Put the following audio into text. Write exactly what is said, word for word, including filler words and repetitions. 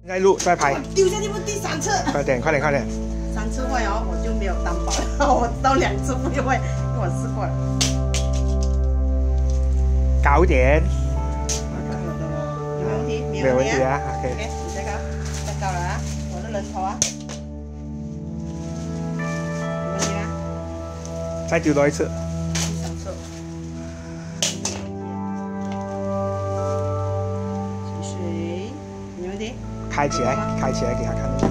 在录，在拍。 丢下去不第三次。 快点，快点，快点。 三次坏哦，我就没有担保了。我知道两次不会坏，因为我试过了。 高一点。 有问题？ 没有问题啊。OK。 OK， 你再高，再高了啊！我的人头啊。有问题吗？ 再丢多一次。 第三次。起水，没问题。 开起来，开起来给他看。